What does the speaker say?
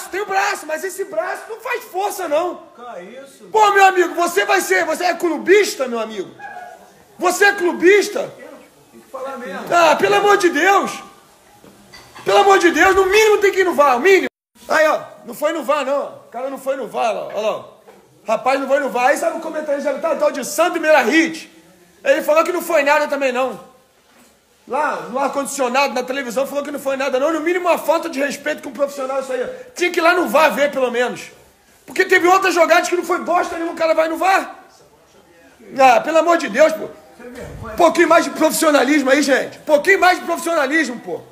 tem o braço, mas esse braço não faz força, não. Isso. Pô, meu amigo, você é clubista, meu amigo? Você é clubista? Tem que falar mesmo. Ah, pelo amor de Deus. Pelo amor de Deus, no mínimo tem que ir no VAR, o mínimo. Aí, ó, não foi no VAR, não. O cara não foi no VAR, ó. Olha lá, ó. Rapaz, não foi no VAR. Aí sabe o comentário já tá, tal de Sandro Merahit. Ele falou que não foi nada também, não. Lá, no ar-condicionado, na televisão, falou que não foi nada, não. No mínimo, uma falta de respeito com o profissional, isso aí. Ó. Tinha que ir lá no VAR ver, pelo menos. Porque teve outras jogadas que não foi bosta nenhuma, o cara vai no VAR. Ah, pelo amor de Deus, pô. Um pouquinho mais de profissionalismo aí, gente. Um pouquinho mais de profissionalismo, pô.